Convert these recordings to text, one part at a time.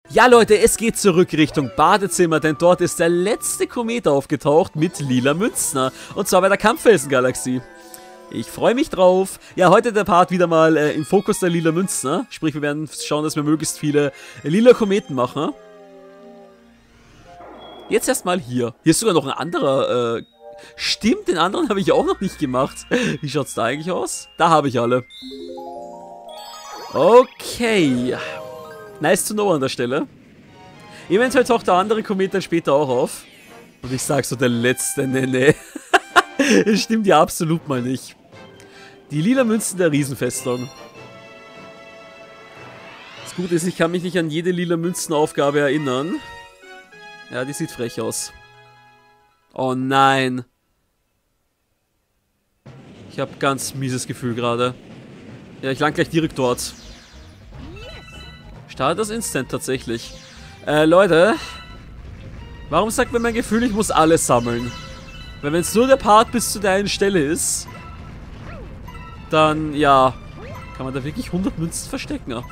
Ja, Leute, es geht zurück Richtung Badezimmer, denn dort ist der letzte Komet aufgetaucht mit lila Münzen. Und zwar bei der Kampffelsengalaxie. Ich freue mich drauf. Ja, heute der Part wieder mal im Fokus der lila Münzen. Sprich, wir werden schauen, dass wir möglichst viele lila Kometen machen. Jetzt erstmal hier. Hier ist sogar noch ein anderer. Stimmt, den anderen habe ich auch noch nicht gemacht. Wie schaut's da eigentlich aus? Da habe ich alle. Okay. Nice to know an der Stelle. Eventuell taucht der andere Komet dann später auch auf. Und ich sag so, der letzte, nee. Das stimmt ja absolut mal nicht. Die lila Münzen der Riesenfestung. Das Gute ist, ich kann mich nicht an jede lila Münzenaufgabe erinnern. Ja, die sieht frech aus. Oh nein. Ich habe ganz mieses Gefühl gerade. Ja, ich lang gleich direkt dort. Startet das Instant tatsächlich. Leute. Warum sagt mir mein Gefühl, ich muss alles sammeln? Weil wenn es nur der Part bis zu der einen Stelle ist, dann, ja, kann man da wirklich 100 Münzen verstecken.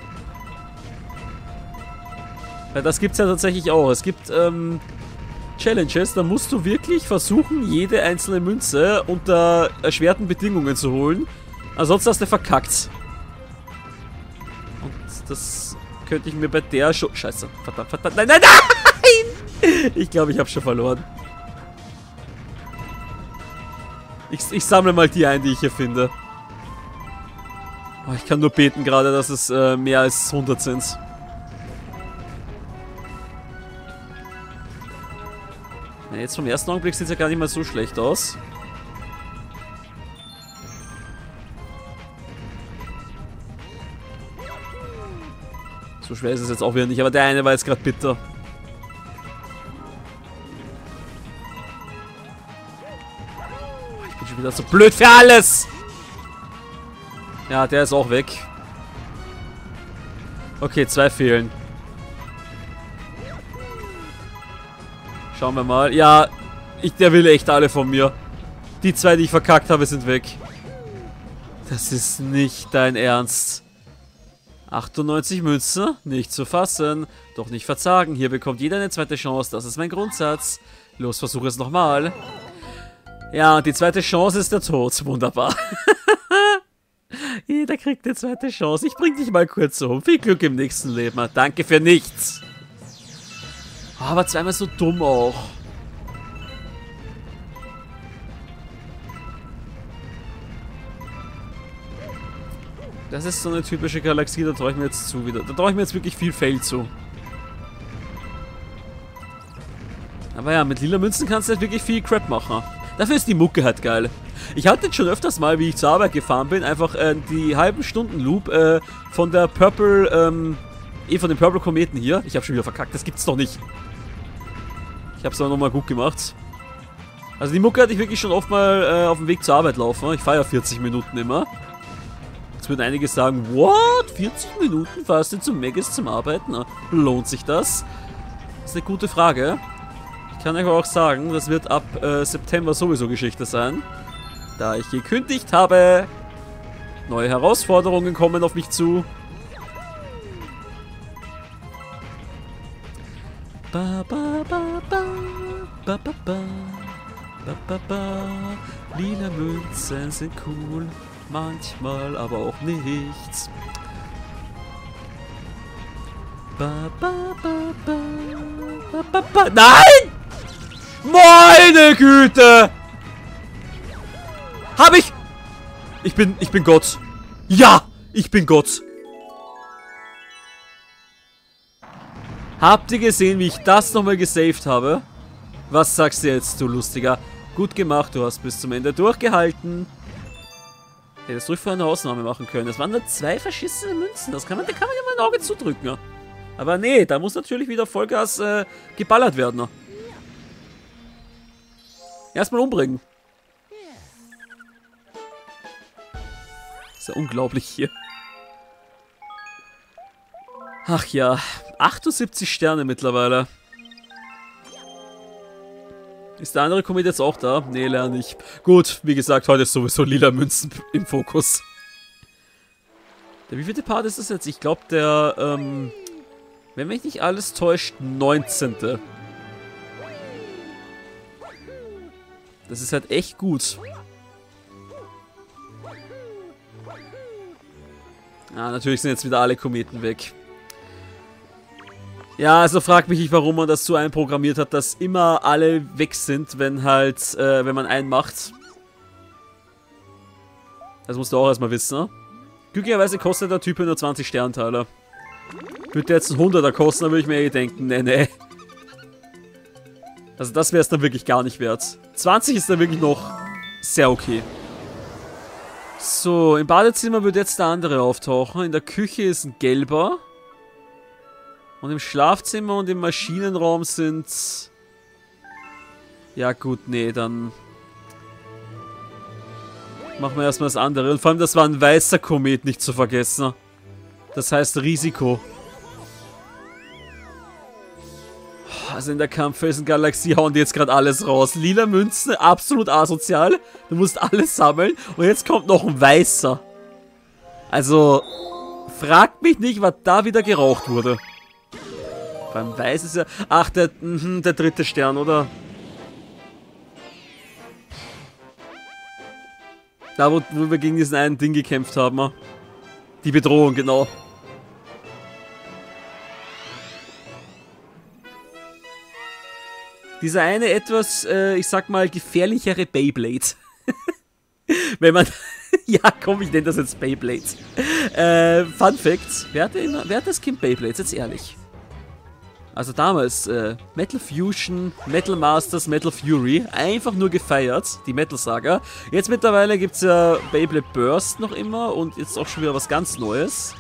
Weil das gibt's ja tatsächlich auch. Es gibt, Challenges, da musst du wirklich versuchen, jede einzelne Münze unter erschwerten Bedingungen zu holen. Ansonsten hast du verkackt. Und das könnte ich mir bei der schon... Scheiße. Verdammt. Nein! Ich glaube, ich habe schon verloren. Ich sammle mal die ein, die ich hier finde. Oh, ich kann nur beten gerade, dass es mehr als 100 sind. Ja, jetzt vom ersten Augenblick sieht es ja gar nicht mal so schlecht aus. So schwer ist es jetzt auch wieder nicht, aber der eine war jetzt gerade bitter. Ich bin schon wieder so blöd für alles! Ja, der ist auch weg. Okay, 2 fehlen. Schauen wir mal. Ja, der will echt alle von mir. Die 2, die ich verkackt habe, sind weg. Das ist nicht dein Ernst. 98 Münzen, nicht zu fassen. Doch nicht verzagen. Hier bekommt jeder eine zweite Chance. Das ist mein Grundsatz. Los, versuche es nochmal. Ja, und die zweite Chance ist der Tod. Wunderbar. Jeder kriegt eine zweite Chance. Ich bring dich mal kurz um. Viel Glück im nächsten Leben. Danke für nichts. Oh, aber zweimal so dumm auch. Das ist so eine typische Galaxie, da traue ich mir jetzt zu wieder. Da traue ich mir jetzt wirklich viel Fail zu. Aber ja, mit lila Münzen kannst du halt wirklich viel Crap machen. Dafür ist die Mucke halt geil. Ich hatte jetzt schon öfters mal, wie ich zur Arbeit gefahren bin, einfach die halben Stunden Loop von der Purple, von den Purple Kometen hier. Ich habe schon wieder verkackt, das gibt's doch nicht. Ich habe es aber nochmal gut gemacht. Also die Mucke hatte ich wirklich schon oft mal auf dem Weg zur Arbeit laufen. Ich fahre ja 40 Minuten immer. Jetzt würden einige sagen, what? 40 Minuten fahrst du zum Megas zum Arbeiten? Na, lohnt sich das? Das ist eine gute Frage. Ich kann euch aber auch sagen, das wird ab September sowieso Geschichte sein. Da ich gekündigt habe, neue Herausforderungen kommen auf mich zu. Ba, ba, ba, ba, ba, ba, ba, ba, ba, ba. Lila Münzen sind cool, manchmal aber auch nichts. Ba, ba, ba, ba, ba, ba, ba. Nein! Meine Güte! Hab ich! Ich bin Gott. Ja! Ich bin Gott. Habt ihr gesehen, wie ich das nochmal gesaved habe? Was sagst du jetzt, du Lustiger? Gut gemacht, du hast bis zum Ende durchgehalten. Hättest ruhig für eine Ausnahme machen können. Das waren nur 2 verschissene Münzen. Da kann man ja mal ein Auge zudrücken. Aber nee, da muss natürlich wieder Vollgas geballert werden. Erstmal umbringen. Ist ja unglaublich hier. Ach ja, 78 Sterne mittlerweile. Ist der andere Komet jetzt auch da? Nee, leider nicht. Gut, wie gesagt, heute ist sowieso lila Münzen im Fokus. Der wievielte Part ist das jetzt? Ich glaube, der Wenn mich nicht alles täuscht, 19. Das ist halt echt gut. Ah, natürlich sind jetzt wieder alle Kometen weg. Ja, also frag mich nicht, warum man das so einprogrammiert hat, dass immer alle weg sind, wenn halt, wenn man einen macht. Das musst du auch erstmal wissen, ne? Glücklicherweise kostet der Typ nur 20 Sterntaler. Würde der jetzt einen 100er kosten, dann würde ich mir eh denken, nee. Also das wäre es dann wirklich gar nicht wert. 20 ist dann wirklich noch sehr okay. So, im Badezimmer wird jetzt der andere auftauchen. In der Küche ist ein gelber. Und im Schlafzimmer und im Maschinenraum sind... Ja gut, nee, dann... Machen wir erstmal das andere. Und vor allem, das war ein weißer Komet, nicht zu vergessen. Das heißt Risiko. Also in der Kampffelsen-Galaxie hauen die jetzt gerade alles raus. Lila Münzen, absolut asozial. Du musst alles sammeln. Und jetzt kommt noch ein weißer. Also, fragt mich nicht, was da wieder geraucht wurde. Beim Weiß ist ja... Ach, der dritte Stern, oder? Da, wo wir gegen diesen einen Ding gekämpft haben. Die Bedrohung, genau. Dieser eine etwas, ich sag mal, gefährlichere Beyblade. Wenn man... ja, komm, ich nenne das jetzt Beyblade. Fun Fact. Wer hat das Kind Beyblades? Jetzt ehrlich. Also damals, Metal Fusion, Metal Masters, Metal Fury. Einfach nur gefeiert, die Metal Saga. Jetzt mittlerweile gibt es ja Beyblade Burst noch immer und jetzt auch schon wieder was ganz Neues.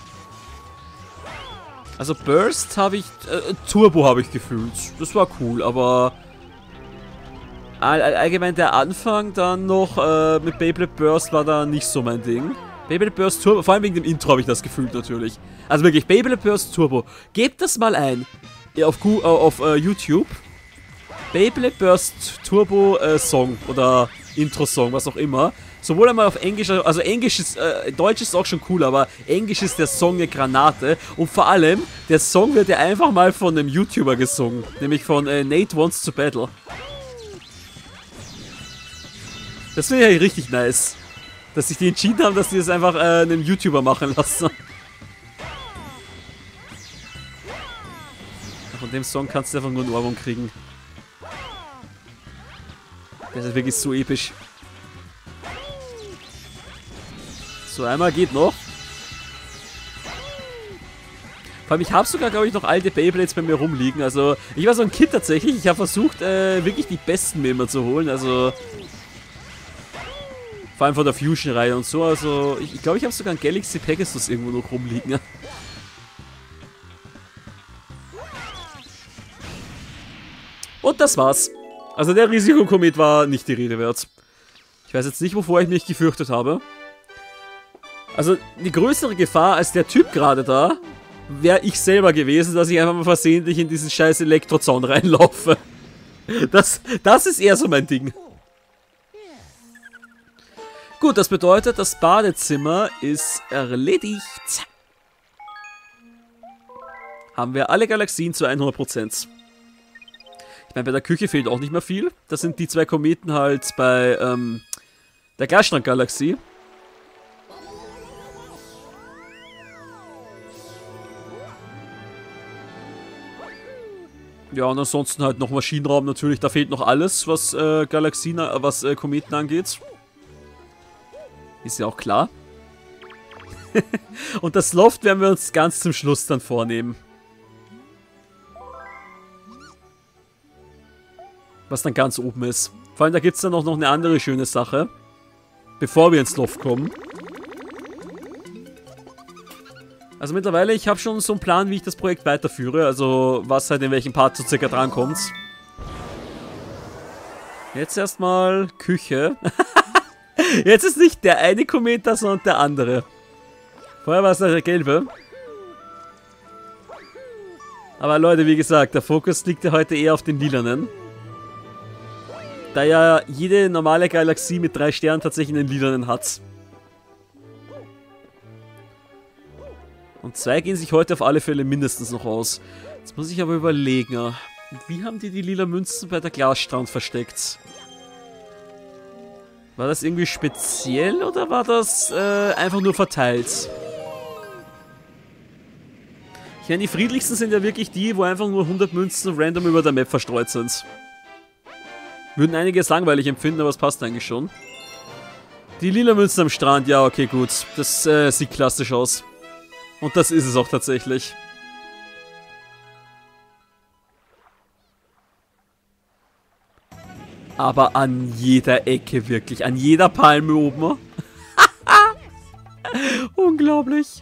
Also Burst habe ich, Turbo habe ich gefühlt. Das war cool, aber... Allgemein der Anfang dann noch mit Beyblade Burst war da nicht so mein Ding. Beyblade Burst Turbo, vor allem wegen dem Intro habe ich das gefühlt natürlich. Also wirklich, Beyblade Burst Turbo. Gebt das mal ein. Auf YouTube. Beyblade Burst Turbo Song oder Intro-Song, was auch immer. Sowohl einmal auf Englisch, also Englisch ist, Deutsch ist auch schon cool, aber Englisch ist der Song eine Granate. Und vor allem, der Song wird ja einfach mal von einem YouTuber gesungen. Nämlich von Nate Wants to Battle. Das finde ich ja richtig nice. Dass sich die entschieden haben, dass die das einfach einem YouTuber machen lassen. Von dem Song kannst du einfach nur einen Ohrwurm kriegen. Der ist wirklich so episch. So, einmal geht noch. Vor allem, ich habe sogar, glaube ich, noch alte Beyblades bei mir rumliegen. Also, ich war so ein Kind tatsächlich. Ich habe versucht, wirklich die besten mir immer zu holen. Also... Vor allem von der Fusion-Reihe und so. Also, ich glaube, ich habe sogar einen Galaxy Pegasus irgendwo noch rumliegen. Und das war's. Also, der Risikokomet war nicht die Rede wert. Ich weiß jetzt nicht, wovor ich mich gefürchtet habe. Also, die größere Gefahr als der Typ gerade da, wäre ich selber gewesen, dass ich einfach mal versehentlich in diesen scheiß Elektrozaun reinlaufe. Das ist eher so mein Ding. Gut, das bedeutet, das Badezimmer ist erledigt. Haben wir alle Galaxien zu 100%. Ich meine, bei der Küche fehlt auch nicht mehr viel. Das sind die zwei Kometen halt bei der Glasstrang-Galaxie. Ja, und ansonsten halt noch Maschinenraum natürlich. Da fehlt noch alles, was Kometen angeht. Ist ja auch klar. Und das Loft werden wir uns ganz zum Schluss dann vornehmen. Was dann ganz oben ist. Vor allem, da gibt es dann auch noch eine andere schöne Sache. Bevor wir ins Loft kommen. Also mittlerweile, ich habe schon so einen Plan, wie ich das Projekt weiterführe. Also, was halt in welchem Part so circa drankommt. Jetzt erstmal Küche. Jetzt ist nicht der eine Komet da, sondern der andere. Vorher war es der gelbe. Aber Leute, wie gesagt, der Fokus liegt ja heute eher auf den lilanen. Da ja jede normale Galaxie mit 3 Sternen tatsächlich einen lilanen hat. Und 2 gehen sich heute auf alle Fälle mindestens noch aus. Jetzt muss ich aber überlegen, wie haben die lila Münzen bei der Glasstrand versteckt? War das irgendwie speziell oder war das einfach nur verteilt? Ich meine, die friedlichsten sind ja wirklich die, wo einfach nur 100 Münzen random über der Map verstreut sind. Würden einige es langweilig empfinden, aber es passt eigentlich schon. Die lila Münzen am Strand, ja, okay, gut. Das sieht klassisch aus. Und das ist es auch tatsächlich. Aber an jeder Ecke wirklich. An jeder Palme oben. Unglaublich.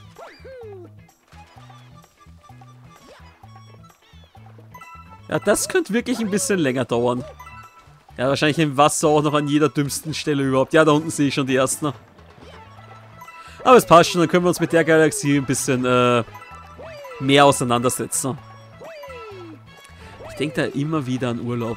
Ja, das könnte wirklich ein bisschen länger dauern. Ja, wahrscheinlich im Wasser auch noch an jeder dümmsten Stelle überhaupt. Ja, da unten sehe ich schon die ersten. Aber es passt schon, dann können wir uns mit der Galaxie ein bisschen mehr auseinandersetzen. Ich denke da immer wieder an Urlaub.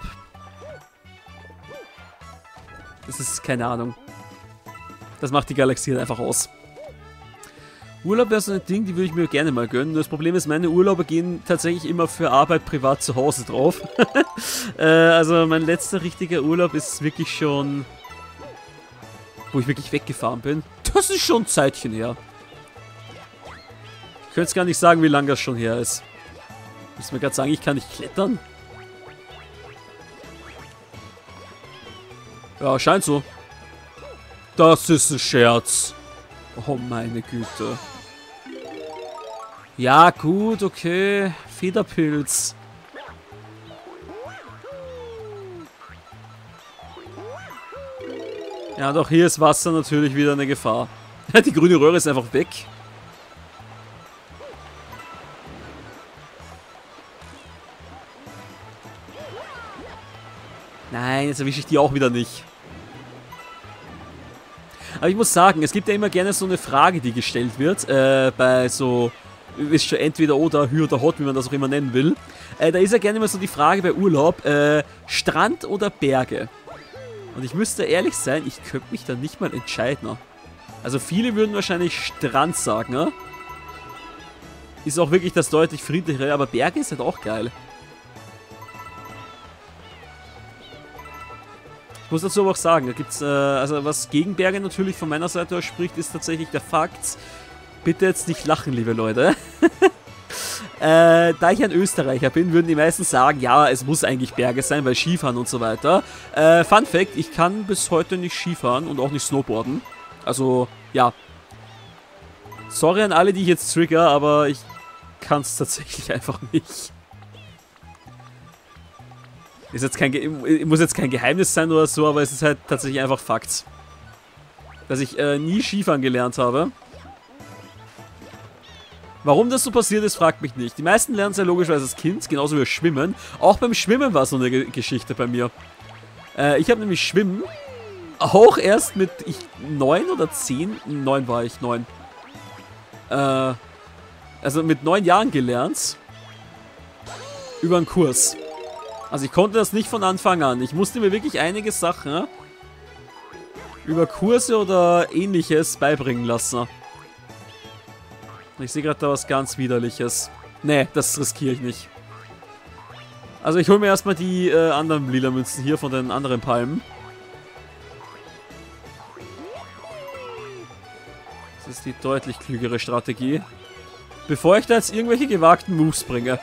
Das ist keine Ahnung. Das macht die Galaxie halt einfach aus. Urlaub wäre so ein Ding, die würde ich mir gerne mal gönnen. Das Problem ist, meine Urlaube gehen tatsächlich immer für Arbeit privat zu Hause drauf. Also mein letzter richtiger Urlaub ist wirklich schon... Wo ich wirklich weggefahren bin. Das ist schon ein Zeitchen her. Ich könnte es gar nicht sagen, wie lange das schon her ist. Muss mir gerade sagen, ich kann nicht klettern. Ja, scheint so. Das ist ein Scherz. Oh meine Güte. Ja, gut, okay. Federpilz. Ja, doch hier ist Wasser natürlich wieder eine Gefahr. Die grüne Röhre ist einfach weg. Nein, jetzt erwische ich die auch wieder nicht. Aber ich muss sagen, es gibt ja immer gerne so eine Frage, die gestellt wird, bei so, ist schon entweder oder, Hü oder Hot, wie man das auch immer nennen will. Da ist ja gerne immer so die Frage bei Urlaub, Strand oder Berge? Und ich müsste ehrlich sein, ich könnte mich da nicht mal entscheiden. Also viele würden wahrscheinlich Strand sagen, ne? Ist auch wirklich das deutlich friedlichere, aber Berge ist halt auch geil. Ich muss dazu aber auch sagen, da gibt's, also was gegen Berge natürlich von meiner Seite aus spricht, ist tatsächlich der Fakt, bitte jetzt nicht lachen, liebe Leute. Da ich ein Österreicher bin, würden die meisten sagen, ja, es muss eigentlich Berge sein, weil Skifahren und so weiter. Fun Fact, ich kann bis heute nicht Skifahren und auch nicht Snowboarden. Also, ja. Sorry an alle, die ich jetzt trigger, aber ich kann es tatsächlich einfach nicht. Ist jetzt muss jetzt kein Geheimnis sein oder so, aber es ist halt tatsächlich einfach Fakt. Dass ich nie Skifahren gelernt habe. Warum das so passiert ist, fragt mich nicht. Die meisten lernen es ja logischerweise als Kind, genauso wie Schwimmen. Auch beim Schwimmen war so eine Geschichte bei mir. Ich habe nämlich Schwimmen auch erst mit 9 oder 10, 9 war ich, 9. Also mit 9 Jahren gelernt. Über einen Kurs. Also ich konnte das nicht von Anfang an. Ich musste mir wirklich einige Sachen über Kurse oder ähnliches beibringen lassen. Ich sehe gerade da was ganz Widerliches. Nee, das riskiere ich nicht. Also ich hole mir erstmal die anderen lila Münzen hier von den anderen Palmen. Das ist die deutlich klügere Strategie. Bevor ich da jetzt irgendwelche gewagten Moves bringe.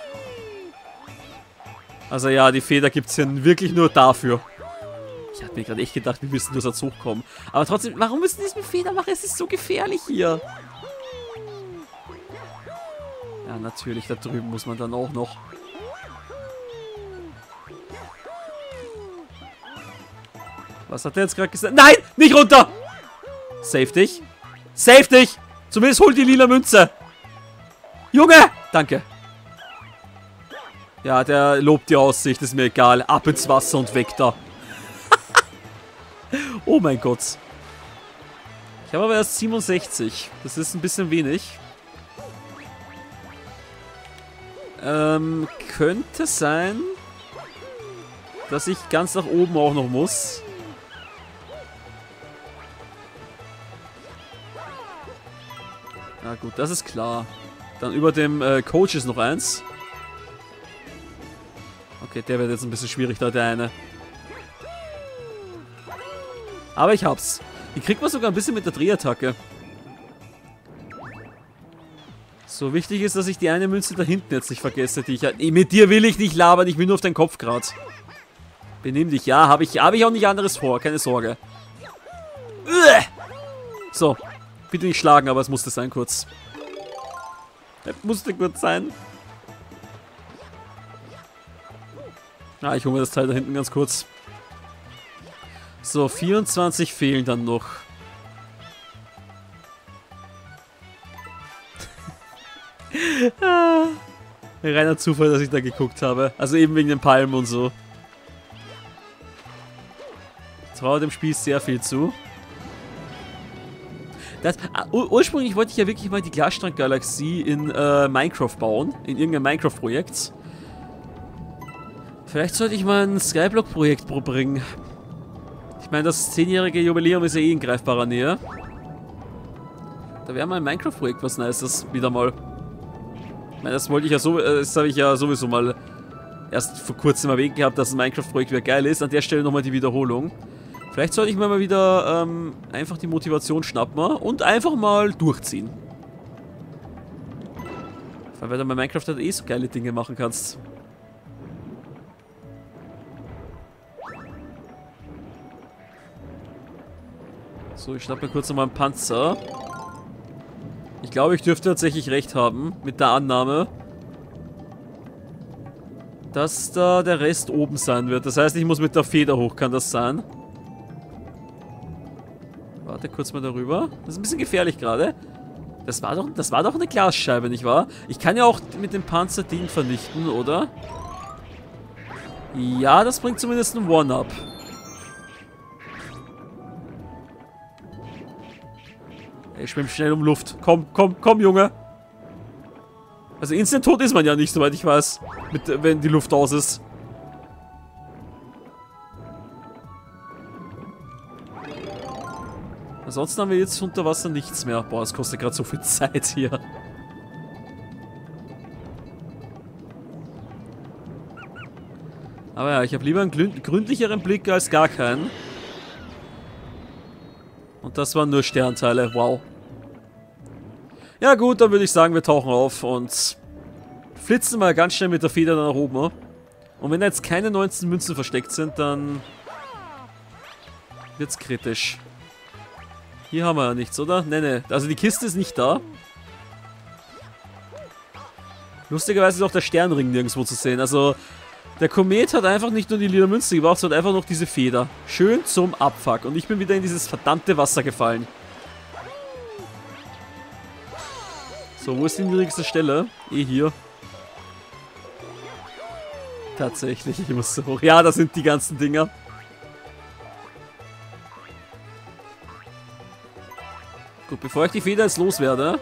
Also ja, die Feder gibt es ja wirklich nur dafür. Ich hatte mir gerade echt gedacht, wir müssen nur so hochkommen. Aber trotzdem, warum müssen die es mit Feder machen? Es ist so gefährlich hier. Ja, natürlich, da drüben muss man dann auch noch. Was hat der jetzt gerade gesagt? Nein, nicht runter! Save dich. Save dich! Zumindest hol die lila Münze. Junge! Danke. Ja, der lobt die Aussicht, ist mir egal. Ab ins Wasser und weg da. Oh mein Gott. Ich habe aber erst 67. Das ist ein bisschen wenig. Könnte sein, dass ich ganz nach oben auch noch muss. Na gut, das ist klar. Dann über dem Coach ist noch eins. Okay, der wird jetzt ein bisschen schwierig, da der eine. Aber ich hab's. Die kriegt man sogar ein bisschen mit der Drehattacke. So, wichtig ist, dass ich die eine Münze da hinten jetzt nicht vergesse, die ich halt... Mit dir will ich nicht labern, ich will nur auf deinen Kopf gerade. Benimm dich, ja, habe ich auch nicht anderes vor, keine Sorge. So, bitte nicht schlagen, aber es musste sein kurz. Es musste kurz sein. Ah, ich hole mir das Teil da hinten ganz kurz. So, 24 fehlen dann noch. Reiner Zufall, dass ich da geguckt habe. Also eben wegen den Palmen und so. Ich traue dem Spiel sehr viel zu. Ursprünglich wollte ich ja wirklich mal die Glasstrang-Galaxie in Minecraft bauen. In irgendeinem Minecraft-Projekt. Vielleicht sollte ich mal ein Skyblock-Projekt bringen. Ich meine, das 10-jährige Jubiläum ist ja eh in greifbarer Nähe. Da wäre mal ein Minecraft-Projekt was Nices. Wieder mal. Ich meine, das wollte ich ja so, das habe ich ja sowieso mal erst vor kurzem erwähnt gehabt, dass ein Minecraft-Projekt wieder geil ist. An der Stelle nochmal die Wiederholung. Vielleicht sollte ich mir mal wieder einfach die Motivation schnappen und einfach mal durchziehen. Vor allem, weil du bei Minecraft halt eh so geile Dinge machen kannst. So, ich schnapp mir kurz nochmal einen Panzer. Ich glaube, ich dürfte tatsächlich recht haben mit der Annahme, dass da der Rest oben sein wird. Das heißt, ich muss mit der Feder hoch, kann das sein? Warte kurz mal darüber. Das ist ein bisschen gefährlich gerade. Das war doch eine Glasscheibe, nicht wahr? Ich kann ja auch mit dem Panzer den vernichten, oder? Ja, das bringt zumindest einen One-Up. Ich schwimme schnell um Luft. Komm, komm, komm, Junge. Also instant tot ist man ja nicht, soweit ich weiß. Wenn die Luft aus ist. Ansonsten haben wir jetzt unter Wasser nichts mehr. Boah, das kostet gerade so viel Zeit hier. Aber ja, ich habe lieber einen gründlicheren Blick als gar keinen. Und das waren nur Sternteile. Wow. Ja gut, dann würde ich sagen, wir tauchen auf und flitzen mal ganz schnell mit der Feder nach oben. Und wenn da jetzt keine 19 Münzen versteckt sind, dann wird's kritisch. Hier haben wir ja nichts, oder? Nee. Also die Kiste ist nicht da. Lustigerweise ist auch der Sternring nirgendwo zu sehen. Also der Komet hat einfach nicht nur die lila Münze gebraucht, sondern einfach noch diese Feder. Schön zum Abfuck. Und ich bin wieder in dieses verdammte Wasser gefallen. So, wo ist die niedrigste Stelle? Hier. Tatsächlich, ich muss so hoch. Ja, das sind die ganzen Dinger. Gut, bevor ich die Feder jetzt loswerde.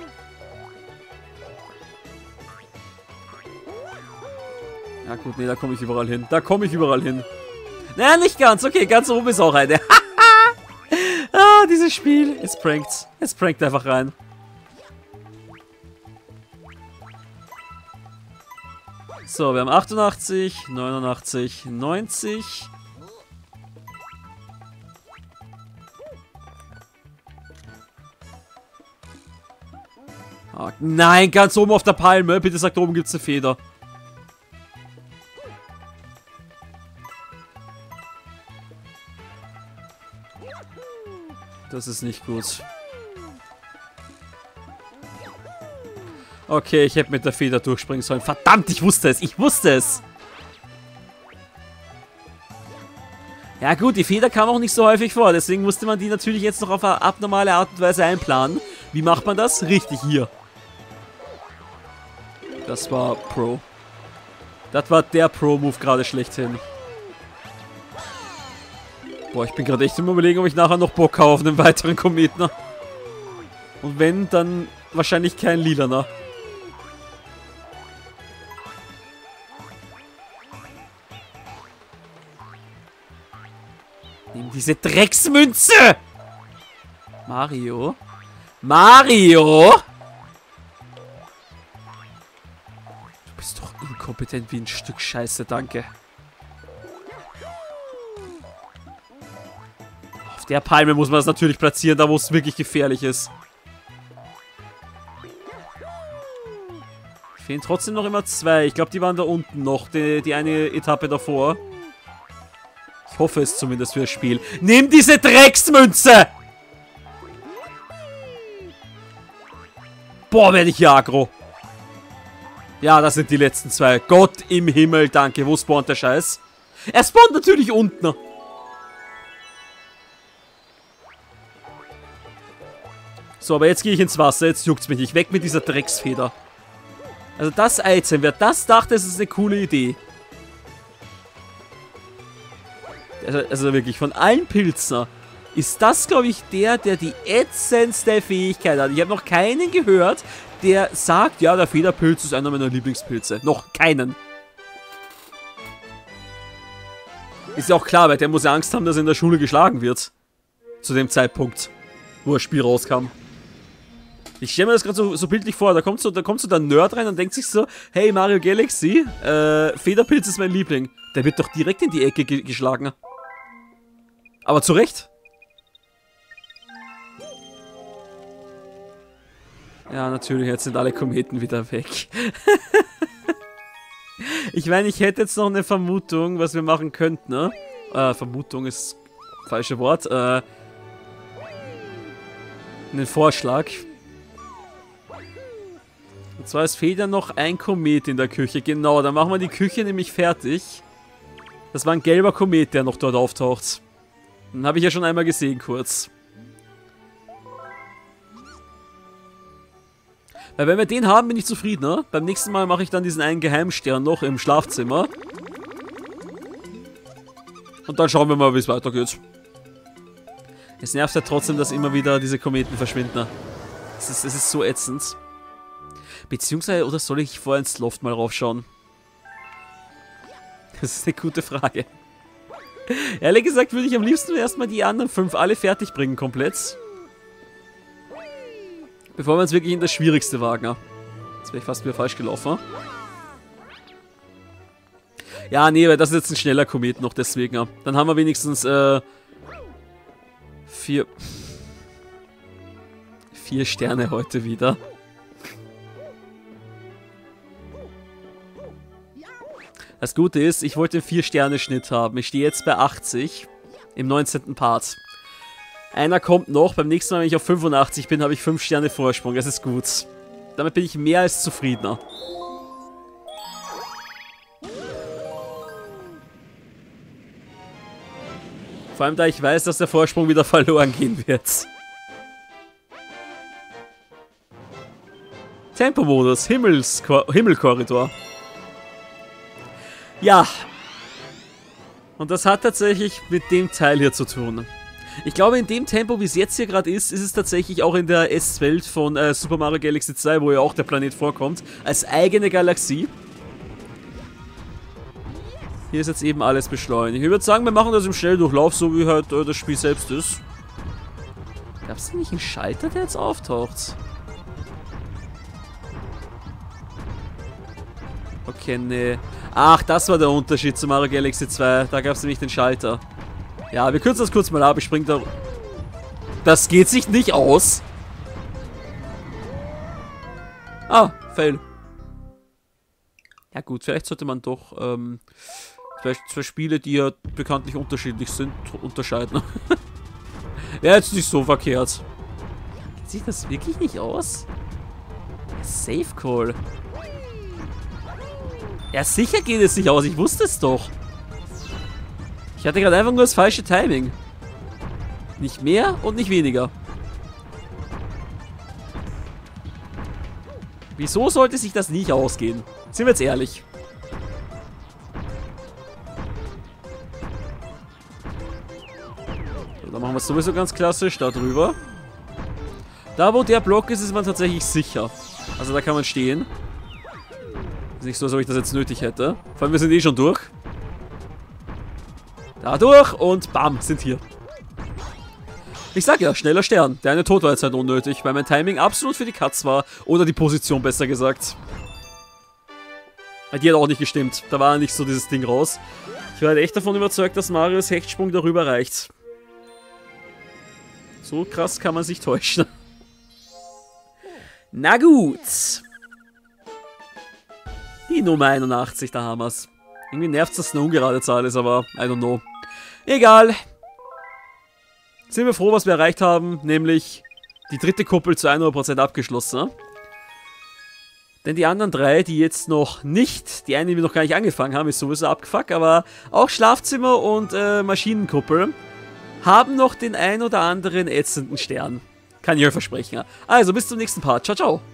Ja gut, nee, da komme ich überall hin. Da komme ich überall hin. Naja, nicht ganz. Okay, ganz oben ist auch eine. Ah, dieses Spiel. Es prankt. Es prankt einfach rein. So, wir haben 88, 89, 90. Oh, nein, ganz oben auf der Palme. Bitte sagt, da oben gibt es eine Feder. Das ist nicht gut. Okay, ich hätte mit der Feder durchspringen sollen. Verdammt, ich wusste es. Ich wusste es. Ja gut, die Feder kam auch nicht so häufig vor. Deswegen musste man die natürlich jetzt noch auf eine abnormale Art und Weise einplanen. Wie macht man das? Richtig, hier. Das war Pro. Das war der Pro-Move gerade schlechthin. Boah, ich bin gerade echt im Überlegen, ob ich nachher noch Bock habe auf einen weiteren Kometen. Und wenn, dann wahrscheinlich kein lilaner. Nimm diese Drecksmünze! Mario? Mario? Du bist doch inkompetent. inkompetent wie ein Stück Scheiße, danke. Auf der Palme muss man das natürlich platzieren, da wo es wirklich gefährlich ist. Fehlen trotzdem noch immer 2. Ich glaube, die waren da unten noch, die eine Etappe davor. Ich hoffe es zumindest für das Spiel. Nimm diese Drecksmünze! Boah, werde ich hier aggro. Ja, das sind die letzten 2. Gott im Himmel, danke. Wo spawnt der Scheiß? Er spawnt natürlich unten. So, aber jetzt gehe ich ins Wasser. Jetzt juckt es mich nicht. Weg mit dieser Drecksfeder. Also das Item, wer das dachte, das ist eine coole Idee. Also wirklich, von allen Pilzen ist das, glaube ich, der die ätzendste Fähigkeit hat. Ich habe noch keinen gehört, der sagt, ja, der Federpilz ist einer meiner Lieblingspilze. Noch keinen. Ist ja auch klar, weil der muss ja Angst haben, dass er in der Schule geschlagen wird. Zu dem Zeitpunkt, wo das Spiel rauskam. Ich stelle mir das gerade so bildlich vor, da kommt so der Nerd rein und denkt sich so, hey, Mario Galaxy, Federpilz ist mein Liebling. Der wird doch direkt in die Ecke geschlagen. Aber zu Recht. Ja, natürlich, jetzt sind alle Kometen wieder weg. Ich meine, ich hätte jetzt noch eine Vermutung, was wir machen könnten, ne? Vermutung ist das falsche Wort. Einen Vorschlag. Und zwar, es fehlt ja noch ein Komet in der Küche. Genau, dann machen wir die Küche nämlich fertig. Das war ein gelber Komet, der noch dort auftaucht. Den habe ich ja schon einmal gesehen, kurz. Weil wenn wir den haben, bin ich zufrieden, ne? Beim nächsten Mal mache ich dann diesen einen Geheimstern noch im Schlafzimmer. Und dann schauen wir mal, wie es weitergeht. Es nervt ja trotzdem, dass immer wieder diese Kometen verschwinden. Ne? Es ist so ätzend. Beziehungsweise, oder soll ich vorher ins Loft mal raufschauen? Das ist eine gute Frage. Ehrlich gesagt würde ich am liebsten erstmal die anderen 5 alle fertig bringen, komplett. Bevor wir uns wirklich in das Schwierigste wagen. Jetzt wäre ich fast wieder falsch gelaufen. Ja, nee, weil das ist jetzt ein schneller Komet noch, deswegen. Dann haben wir wenigstens 4 Sterne heute wieder. Das Gute ist, ich wollte 4-Sterne-Schnitt haben. Ich stehe jetzt bei 80 im 19. Part. Einer kommt noch. Beim nächsten Mal, wenn ich auf 85 bin, habe ich 5 Sterne Vorsprung. Das ist gut. Damit bin ich mehr als zufriedener. Vor allem, da ich weiß, dass der Vorsprung wieder verloren gehen wird. Tempomodus, Himmelkorridor. Ja. Und das hat tatsächlich mit dem Teil hier zu tun. Ich glaube, in dem Tempo, wie es jetzt hier gerade ist es tatsächlich auch in der S-Welt von Super Mario Galaxy 2, wo ja auch der Planet vorkommt, als eigene Galaxie. Hier ist jetzt eben alles beschleunigt. Ich würde sagen, wir machen das im Schnelldurchlauf, so wie halt das Spiel selbst ist. Gab es nicht einen Schalter, der jetzt auftaucht? Okay, nee. Ach, das war der Unterschied zu Mario Galaxy 2. Da gab es nämlich den Schalter. Ja, wir kürzen das kurz mal ab. Ich spring da... Das geht sich nicht aus. Ah, Fail. Ja gut, vielleicht sollte man doch zwei Spiele, die ja bekanntlich unterschiedlich sind, unterscheiden. Wäre jetzt nicht so verkehrt. Geht sich das wirklich nicht aus? Safe Call. Ja, sicher geht es nicht aus. Ich wusste es doch. Ich hatte gerade einfach nur das falsche Timing. Nicht mehr und nicht weniger. Wieso sollte sich das nicht ausgehen? Sind wir jetzt ehrlich. So, dann machen wir es sowieso ganz klassisch. Da drüber. Da, wo der Block ist, ist man tatsächlich sicher. Also da kann man stehen. Ist nicht so, als ob ich das jetzt nötig hätte. Vor allem, wir sind eh schon durch. Da durch und bam, sind hier. Ich sag ja, schneller Stern. Der eine Tod war jetzt halt unnötig, weil mein Timing absolut für die Katz war. Oder die Position, besser gesagt. Die hat auch nicht gestimmt. Da war nicht so dieses Ding raus. Ich war halt echt davon überzeugt, dass Marios Hechtsprung darüber reicht. So krass kann man sich täuschen. Na gut. Die Nummer 81, da haben wir's. Irgendwie nervt, dass es eine ungerade Zahl ist, aber I don't know. Egal. Sind wir froh, was wir erreicht haben, nämlich die dritte Kuppel zu 100% abgeschlossen. Denn die anderen drei, die jetzt noch nicht, die eine, die wir noch gar nicht angefangen haben, ist sowieso abgefuckt, aber auch Schlafzimmer und Maschinenkuppel haben noch den ein oder anderen ätzenden Stern. Kann ich euch versprechen. Also bis zum nächsten Part. Ciao, ciao.